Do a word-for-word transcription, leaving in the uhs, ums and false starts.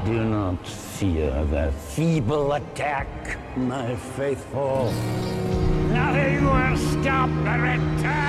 Do not fear their feeble attack, my faithful. Nothing will stop the return!